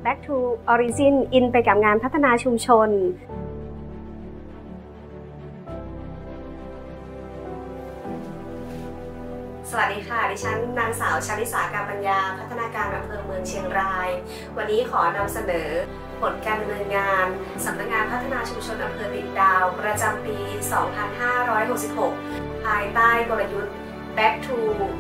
Back to Origin อินไปกับงานพัฒนาชุมชนสวัสดีค่ะดิฉันนางสาวชลิสาการปัญญาพัฒนาการอำเภอเมืองเชียงรายวันนี้ขอนำเสนอผลการดำเนินงานสำนักงานพัฒนาชุมชนอำเภอติดดาวประจำปี 2566 ภายใต้กลยุทธ์ Back to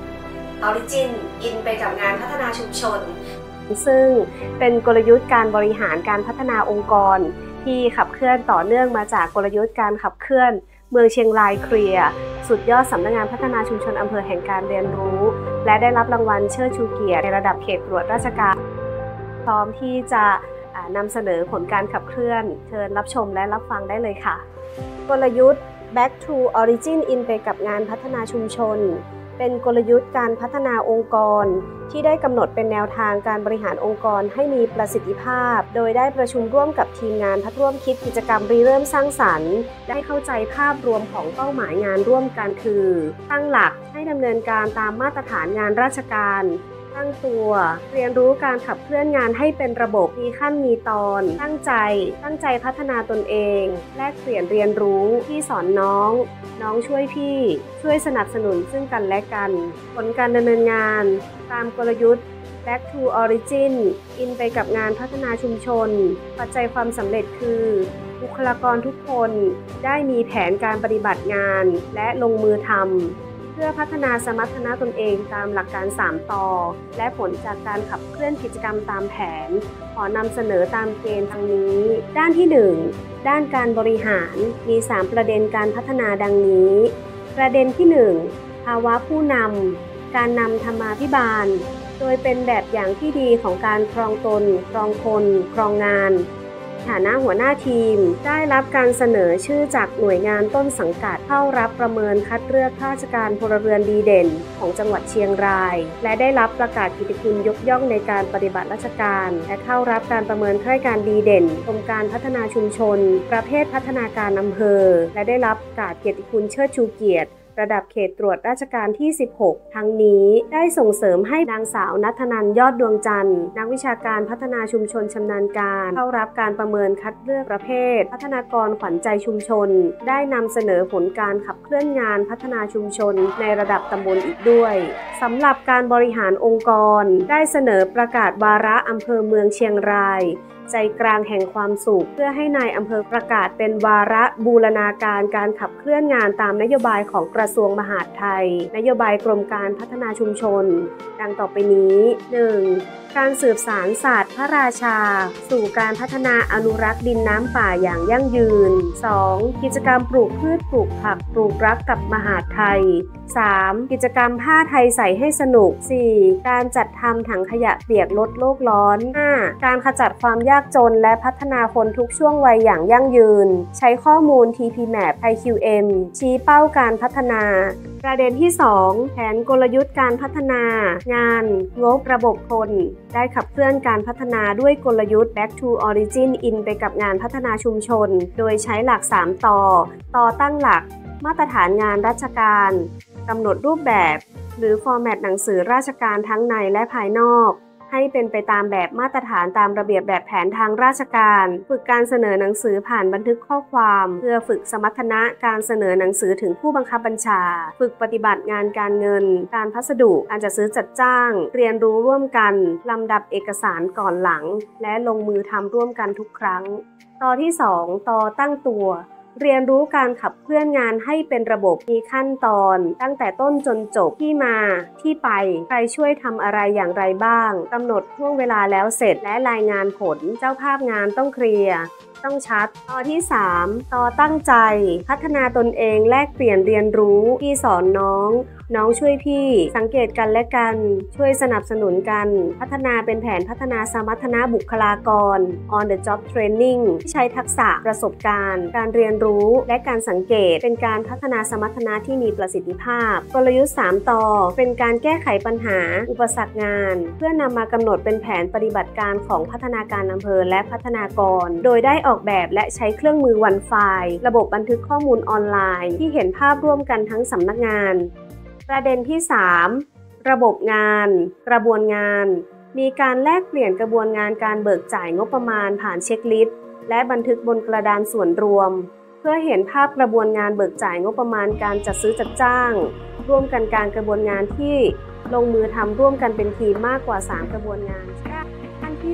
Origin อินไปกับงานพัฒนาชุมชนซึ่งเป็นกลยุทธ์การบริหารการพัฒนาองค์กรที่ขับเคลื่อนต่อเนื่องมาจากกลยุทธ์การขับเคลื่อนเมืองเชียงรายเคลียร์สุดยอดสำนักงานพัฒนาชุมชนอำเภอแห่งการเรียนรู้และได้รับรางวัลเชิดชูเกียรติในระดับเขตตรวจราชการพร้อมที่จะนำเสนอผลการขับเคลื่อนเชิญรับชมและรับฟังได้เลยค่ะกลยุทธ์ Back to Origin อินไปกับงานพัฒนาชุมชนเป็นกลยุทธ์การพัฒนาองค์กรที่ได้กำหนดเป็นแนวทางการบริหารองค์กรให้มีประสิทธิภาพโดยได้ประชุมร่วมกับทีมงานพัฒร่วมคิดกิจกรรมริเริ่มสร้างสรรค์ได้เข้าใจภาพรวมของเป้าหมายงานร่วมกันคือตั้งหลักให้ดำเนินการตามมาตรฐานงานราชการตั้งตัวเรียนรู้การขับเคลื่อนงานให้เป็นระบบมีขั้นมีตอนตั้งใจพัฒนาตนเองแลกเปลี่ยนเรียนรู้พี่สอนน้องช่วยพี่ช่วยสนับสนุนซึ่งกันและกันผลการดำเนินงานตามกลยุทธ์ Back to Origin อินไปกับงานพัฒนาชุมชนปัจจัยความสำเร็จคือบุคลากรทุกคนได้มีแผนการปฏิบัติงานและลงมือทำเพื่อพัฒนาสมรรถนะตนเองตามหลักการ3 ตอและผลจากการขับเคลื่อนกิจกรรมตามแผนขอนำเสนอตามเกณฑ์ดังนี้ด้านที่1ด้านการบริหารมี3ประเด็นการพัฒนาดังนี้ประเด็นที่1ภาวะผู้นำการนำธรรมาภิบาลโดยเป็นแบบอย่างที่ดีของการครองตนครองคนครองงานฐานะหัวหน้าทีมได้รับการเสนอชื่อจากหน่วยงานต้นสังกัดเข้ารับประเมินคัดเลือกข้าราชการพลเรือนดีเด่นของจังหวัดเชียงรายและได้รับประกาศเกียรติคุณยกย่องในการปฏิบัติราชการและเข้ารับการประเมินข้าราชการดีเด่นกรมการพัฒนาชุมชนประเภทพัฒนาการอำเภอและได้รับประกาศเกียรติคุณเชิดชูเกียรติระดับเขตตรวจราชการที่ 16 ทั้งนี้ได้ส่งเสริมให้นางสาวณัฐนันท์ยอดดวงจันทร์นักวิชาการพัฒนาชุมชนชำนาญการเข้ารับการประเมินคัดเลือกประเภทพัฒนากรขวัญใจชุมชนได้นำเสนอผลการขับเคลื่อนงานพัฒนาชุมชนในระดับตำบลอีกด้วยสำหรับการบริหารองค์กรได้เสนอประกาศวาระอำเภอเมืองเชียงรายใจกลางแห่งความสุขเพื่อให้นายอำเภอประกาศเป็นวาระบูรณาการการขับเคลื่อนงานตามนโยบายของกระทรวงมหาดไทยนโยบายกรมการพัฒนาชุมชนดังต่อไปนี้ 1. การสืบสานศาสตร์พระราชาสู่การพัฒนาอนุรักษ์ดินน้ำป่าอย่างยั่งยืน 2. กิจกรรมปลูกพืชปลูกผักปลูกรักกับมหาดไทย 3. กิจกรรมผ้าไทยใส่ให้สนุก 4. การจัดทำถังขยะเปียกลดโลกร้อน 5. การขจัดความยากจนและพัฒนาคนทุกช่วงวัยอย่างยั่งยืนใช้ข้อมูล TPMAP IQM ชี้เป้าการพัฒนาประเด็นที่ 2 แผนกลยุทธ์การพัฒนางานงบระบบคนได้ขับเคลื่อนการพัฒนาด้วยกลยุทธ์ Back to Origin อินไปกับงานพัฒนาชุมชนโดยใช้หลัก3 ต่อตั้งหลักมาตรฐานงานราชการกำหนดรูปแบบหรือฟอร์แมตหนังสือราชการทั้งในและภายนอกให้เป็นไปตามแบบมาตรฐานตามระเบียบแบบแผนทางราชการฝึกการเสนอหนังสือผ่านบันทึกข้อความเพื่อฝึกสมรรถนะการเสนอหนังสือถึงผู้บังคับบัญชาฝึกปฏิบัติงานการเงินการพัสดุการจัดซื้อจัดจ้างเรียนรู้ร่วมกันลำดับเอกสารก่อนหลังและลงมือทำร่วมกันทุกครั้งต่อที่ 2 ต่อตั้งตัวเรียนรู้การขับเคลื่อนงานให้เป็นระบบมีขั้นตอนตั้งแต่ต้นจนจบที่มาที่ไปใครช่วยทำอะไรอย่างไรบ้างกำหนดช่วงเวลาแล้วเสร็จและรายงานผลเจ้าภาพงานต้องเคลียร์ต้องชัดต่อที่ 3 ต่อตั้งใจพัฒนาตนเองแลกเปลี่ยนเรียนรู้พี่สอนน้องช่วยพี่สังเกตกันและกันช่วยสนับสนุนกันพัฒนาเป็นแผนพัฒนาสมรรถนะบุคลากร on the job training ที่ใช้ทักษะประสบการณ์การเรียนรู้และการสังเกตเป็นการพัฒนาสมรรถนะที่มีประสิทธิภาพกลยุทธ์3 ต่อเป็นการแก้ไขปัญหาอุปสรรงานเพื่อนำมากำหนดเป็นแผนปฏิบัติการของพัฒนาการอำเภอและพัฒนากรโดยได้ออกแบบและใช้เครื่องมือวันไฟล์ระบบบันทึกข้อมูลออนไลน์ที่เห็นภาพร่วมกันทั้งสำนักงานประเด็นที่ 3 ระบบงานกระบวนงานมีการแลกเปลี่ยนกระบวนงานการเบิกจ่ายงบประมาณผ่านเช็คลิสต์และบันทึกบนกระดานส่วนรวมเพื่อเห็นภาพกระบวนงานเบิกจ่ายงบประมาณการจัดซื้อจัดจ้างร่วมกันการกระบวนงานที่ลงมือทำร่วมกันเป็นทีมมากกว่า3กระบวนงานขั้นที่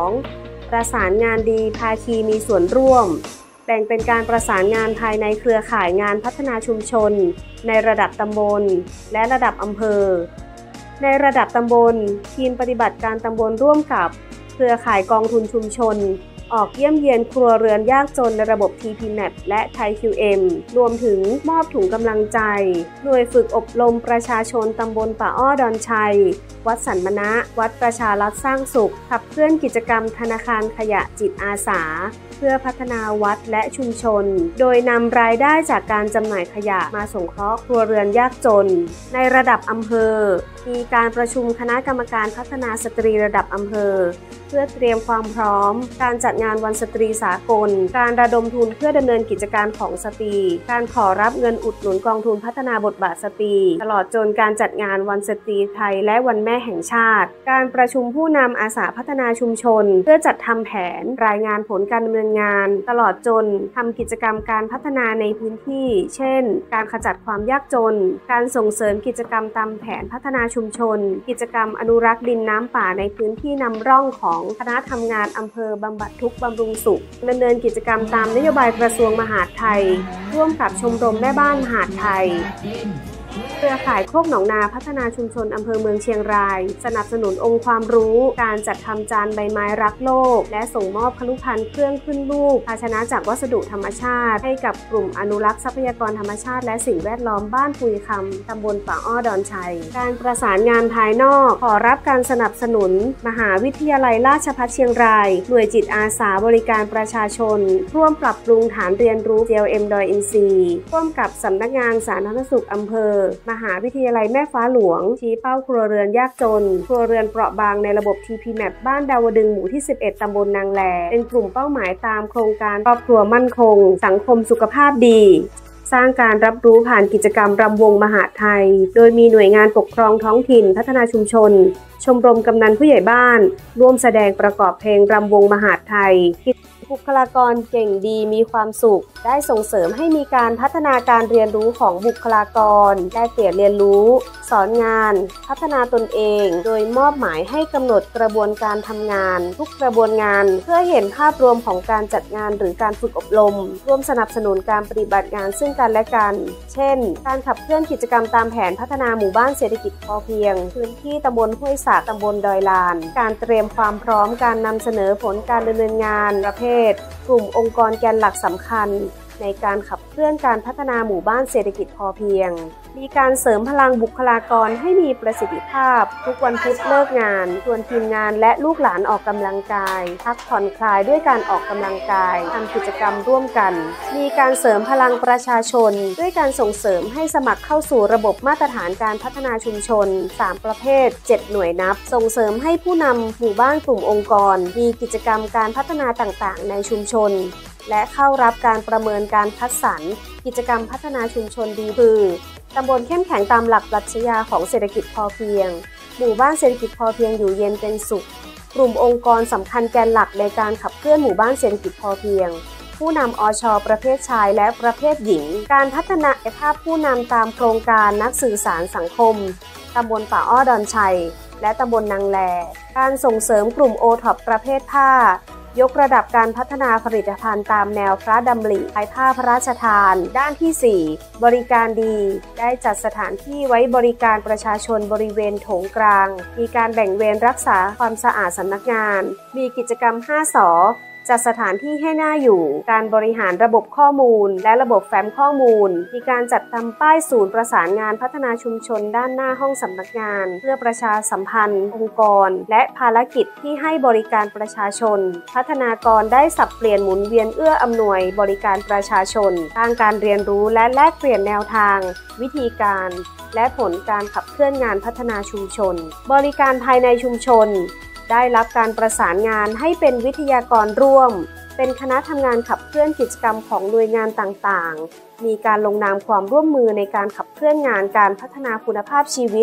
2ประสานงานดีภาคีมีส่วนร่วมแบ่งเป็นการประสานงานภายในเครือข่ายงานพัฒนาชุมชนในระดับตำบลและระดับอำเภอในระดับตำบลทีมปฏิบัติการตำบลร่วมกับเครือข่ายกองทุนชุมชนออกเยี่ยมเยียนครัวเรือนยากจนในระบบ TPMAP และไทย QM รวมถึงมอบถุงกำลังใจหน่วยฝึกอบรมประชาชนตำบลป่าอ้อดอนชัยวัดสันมณะวัดประชารัฐสร้างสุขขับเคลื่อนกิจกรรมธนาคารขยะจิตอาสาเพื่อพัฒนาวัดและชุมชนโดยนำรายได้จากการจำหน่ายขยะมาสงเคราะห์ครัวเรือนยากจนในระดับอำเภอมีการประชุมคณะกรรมการพัฒนาสตรีระดับอำเภอเพื่อเตรียมความพร้อมการจัดงานวันสตรีสากลการระดมทุนเพื่อดำเนินกิจการของสตรีการขอรับเงินอุดหนุนกองทุนพัฒนาบทบาทสตรีตลอดจนการจัดงานวันสตรีไทยและวันแม่แห่งชาติการประชุมผู้นำอาสาพัฒนาชุมชนเพื่อจัดทำแผนรายงานผลการดำเนินงานตลอดจนทำกิจกรรมการพัฒนาในพื้นที่เช่นการขจัดความยากจนการส่งเสริมกิจกรรมตามแผนพัฒนาชุมชนกิจกรรมอนุรักษ์ดินน้ำป่าในพื้นที่นำร่องของคณะทำงานอำเภอบำบัดทุกข์บำรุงสุขดำเนินกิจกรรมตามนโยบายกระทรวงมหาดไทยร่วมกับชมรมแม่บ้านมหาดไทยเครือข่ายโคกหนองนาพัฒนาชุมชนอำเภอเมืองเชียงรายสนับสนุนองค์ความรู้การจัดทำจานใบไม้รักโลกและส่งมอบคลุภัณฑ์เครื่องขึ้นรูปภาชนะจากวัสดุธรรมชาติให้กับกลุ่มอนุรักษ์ทรัพยากรธรรมชาติและสิ่งแวดล้อมบ้านปุยคำตำบลป่าอ้อดอนชัยการประสานงานภายนอกขอรับการสนับสนุนมหาวิทยาลัยราชภัฏเชียงรายหน่วยจิตอาสาบริการประชาชนร่วมปรับปรุงฐานเรียนรู้ JLM ดอยอินทรีย์ร่วมกับสำนักงานสาธารณสุขอำเภอมหาวิทยาลัยแม่ฟ้าหลวงชี้เป้าครัวเรือนยากจนครัวเรือนเปราะบางในระบบ TPMAP บ้านดาวดึงหมู่ที่11ตำบลนางแลเป็นกลุ่มเป้าหมายตามโครงการครอบครัวมั่นคงสังคมสุขภาพดีสร้างการรับรู้ผ่านกิจกรรมรำวงมหาดไทยโดยมีหน่วยงานปกครองท้องถิ่นพัฒนาชุมชนชมรมกำนันผู้ใหญ่บ้านร่วมแสดงประกอบเพลงรำวงมหาดไทยบุคลากรเก่งดีมีความสุขได้ส่งเสริมให้มีการพัฒนาการเรียนรู้ของบุคลากรได้เปลี่ยนเรียนรู้สอนงานพัฒนาตนเองโดยมอบหมายให้กำหนดกระบวนการทำงานทุกกระบวนงานเพื่อเห็นภาพรวมของการจัดงานหรือการฝึกอบรมร่วมสนับสนุนการปฏิบัติงานซึ่งกันและกันเช่นการขับเคลื่อนกิจกรรมตามแผนพัฒนาหมู่บ้านเศรษฐกิจพอเพียงพื้นที่ตำบลห้วยสากตำบลดอยลานการเตรียมความพร้อมการนำเสนอผลการดำเนินงานประเภทกลุ่มองค์กรแกนหลักสำคัญในการขับเคลื่อนการพัฒนาหมู่บ้านเศรษฐกิจพอเพียงมีการเสริมพลังบุคลากรให้มีประสิทธิภาพทุกวันพุธเลิกงานชวนทีมงานและลูกหลานออกกำลังกายพักผ่อนคลายด้วยการออกกำลังกายทำกิจกรรมร่วมกันมีการเสริมพลังประชาชนด้วยการส่งเสริมให้สมัครเข้าสู่ระบบมาตรฐานการพัฒนาชุมชน3ประเภท7หน่วยนับส่งเสริมให้ผู้นำหมู่บ้านกลุ่มองค์กรมีกิจกรรมการพัฒนาต่างๆในชุมชนและเข้ารับการประเมินการคัดสรรกิจกรรมพัฒนาชุมชนดีคือตำบลเข้มแข็งตามหลักปรัชญาของเศรษฐกิจพอเพียงหมู่บ้านเศรษฐกิจพอเพียงอยู่เย็นเป็นสุขกลุ่มองค์กรสำคัญแกนหลักในการขับเคลื่อนหมู่บ้านเศรษฐกิจพอเพียงผู้นำอช.ประเภทชายและประเภทหญิงการพัฒนาภาพผู้นำตามโครงการนักสื่อสารสังคมตำบลป่าอ้อดอนชัยและตำบลนางแลการส่งเสริมกลุ่มโอท็อปประเภทผ้ายกระดับการพัฒนาผลิตภัณฑ์ตามแนวพระดำริภายผ้าพระราชทานด้านที่ 4 บริการดีได้จัดสถานที่ไว้บริการประชาชนบริเวณโถงกลางมีการแบ่งเวรรักษาความสะอาดสำนักงานมีกิจกรรม5 ส.จัดสถานที่ให้น่าอยู่การบริหารระบบข้อมูลและระบบแฟ้มข้อมูลมีการจัดทำป้ายศูนย์ประสานงานพัฒนาชุมชนด้านหน้าห้องสำนักงานเพื่อประชาสัมพันธ์องค์กรและภารกิจที่ให้บริการประชาชนพัฒนากรได้สับเปลี่ยนหมุนเวียนเอื้ออำนวยบริการประชาชนสร้างการเรียนรู้และแลกเปลี่ยนแนวทางวิธีการและผลการขับเคลื่อนงานพัฒนาชุมชนบริการภายในชุมชนได้รับการประสานงานให้เป็นวิทยากรร่วมเป็นคณะทำงานขับเคลื่อนกิจกรรมของหน่วยงานต่างๆมีการลงนามความร่วมมือในการขับเคลื่อนงานการพัฒนาคุณภาพชีวิต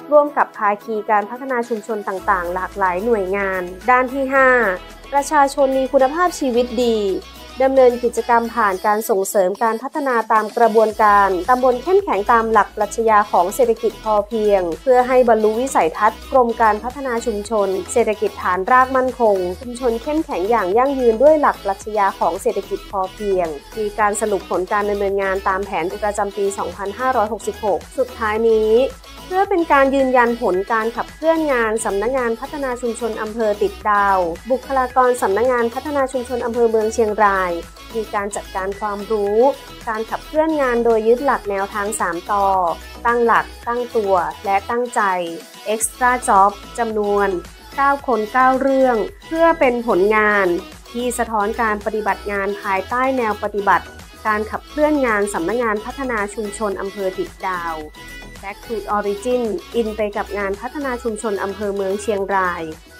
ร่วมกับภาคีการพัฒนาชุมชนต่างๆหลากหลายหน่วยงานด้านที่ 5 ประชาชนมีคุณภาพชีวิตดีดำเนินกิจกรรมผ่านการส่งเสริมการพัฒนาตามกระบวนการตำบลเข้มแข็งตามหลักปรัชญาของเศรษฐกิจพอเพียงเพื่อให้บรรลุวิสัยทัศน์กรมการพัฒนาชุมชนเศรษฐกิจฐานรากมั่นคงชุมชนเข้มแข็งอย่างยั่งยืนด้วยหลักปรัชญาของเศรษฐกิจพอเพียงมีการสรุปผลการดำเนินงานตามแผนประจำปี 2566 สุดท้ายนี้เพื่อเป็นการยืนยันผลการขับเคลื่อนงานสำนักงานพัฒนาชุมชนอำเภอติดดาวบุคลากรสำนักงานพัฒนาชุมชนอำเภอเมืองเชียงรายมีการจัดการความรู้การขับเคลื่อนงานโดยยึดหลักแนวทาง3ต่อตั้งหลักตั้งตัวและตั้งใจ Extra Job จำนวน9 คน 9 เรื่องเพื่อเป็นผลงานที่สะท้อนการปฏิบัติงานภายใต้แนวปฏิบัติการขับเคลื่อนงานสำนักงานพัฒนาชุมชนอำเภอติดดาวBack to Origin อินไปกับงานพัฒนาชุมชนอำเภอเมืองเชียงราย